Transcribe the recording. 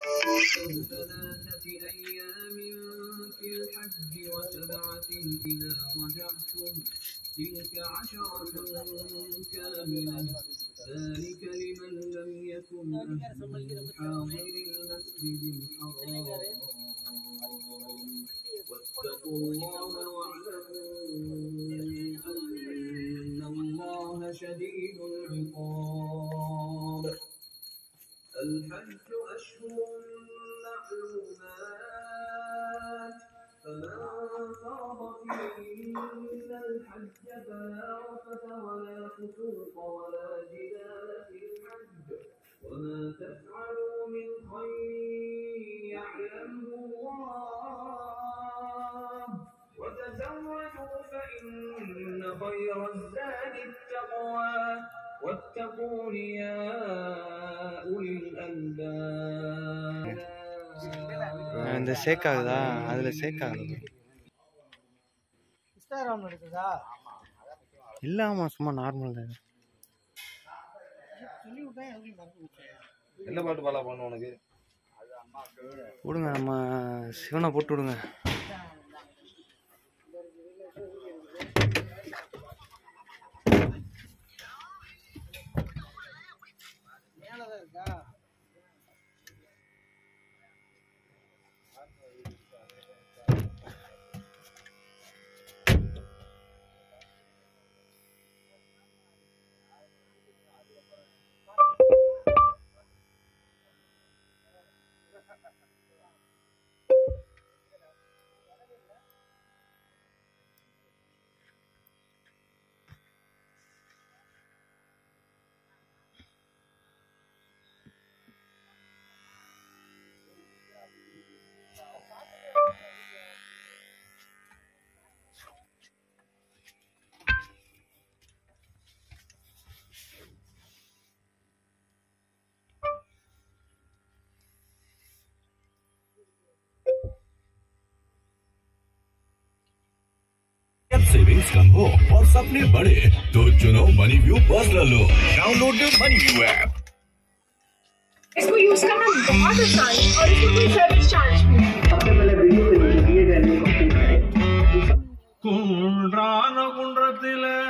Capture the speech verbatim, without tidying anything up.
ثلاثة أيام في الحج وسبعة إذا رجعتم تلك عشرة كاملة ذلك لمن لم يكن أهله حاضر المسجد الحرام واتقوا الله واعلموا أن الله شديد العقاب. الحج أشهر معلومات فمن فرض فيهن الحج فلا رفث ولا فسوق ولا جدال في الحج وما تفعلوا من خير يعلمه الله وتزودوا فإن خير الزاد التقوى واتقون يا أولي الألباب. இந்த ஷேக் ஆகுதா? அதில் ஷேக் ஆகுது. இல்லை, ஆமாம், சும்மா நார்மல் தான். என்ன பாட்டு பாலா பண்ண உனக்கு? விடுங்க, நம்ம சிவனை போட்டு விடுங்க. सेविंग्स कम हो और सपने बड़े तो चुनो Money View personal loan. Download the Money View app. इसको यूज करना बहुत आसान है और इसमें कोई सर्विस चार्ज नहीं है। सबसे पहले वीडियो को दिए गए कंप्लीट करें। कुंड्रान कुंड्रतिले